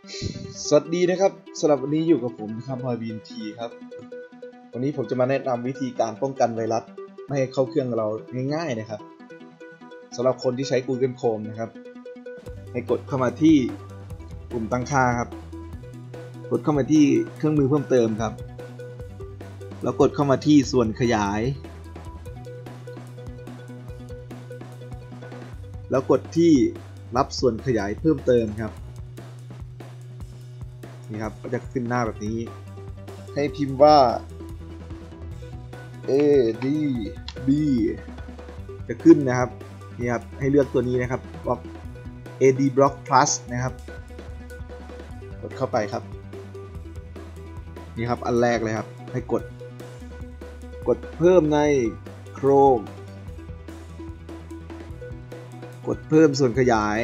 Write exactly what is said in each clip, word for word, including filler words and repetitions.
สวัสดีนะครับสำหรับวันนี้อยู่กับผมนะครับพอยบีนทีครับวันนี้ผมจะมาแนะนำวิธีการป้องกันไวรัสไม่ให้เข้าเครื่องเราง่ายๆนะครับสำหรับคนที่ใช้ Google Chrome นะครับให้กดเข้ามาที่ปุ่มตั้งค่าครับกดเข้ามาที่เครื่องมือเพิ่มเติมครับแล้วกดเข้ามาที่ส่วนขยายแล้วกดที่รับส่วนขยายเพิ่มเติมครับนี่ครับก็จะขึ้นหน้าแบบนี้ให้พิมพ์ว่า A D B จะขึ้นนะครับนี่ครับให้เลือกตัวนี้นะครับบล็อก เอ ดี Block Plus นะครับกดเข้าไปครับนี่ครับอันแรกเลยครับให้กดกดเพิ่มใน Chrome กดเพิ่มส่วนขยาย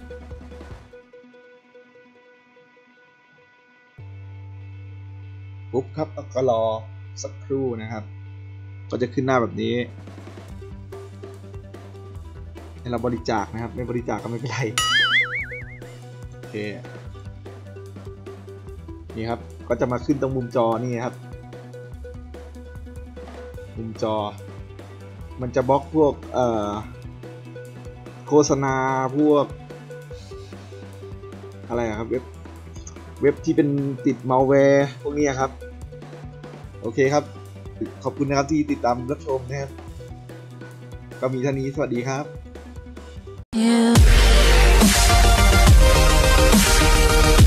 ปุ๊บครับแล้วก็รอสักครู่นะครับก็จะขึ้นหน้าแบบนี้ให้เราบริจาคนะครับไม่บริจาคก็ไม่เป็นไรโอเคนี่ครับก็จะมาขึ้นตรงมุมจอนี่ครับมุมจอมันจะบล็อกพวกเอ่อโฆษณาพวกอะไรครับเว็บเว็บที่เป็นติดมัลแวร์พวกนี้ครับโอเคครับขอบคุณนะครับที่ติดตามรับชมนะครับก็มีเท่านี้สวัสดีครับ Yeah.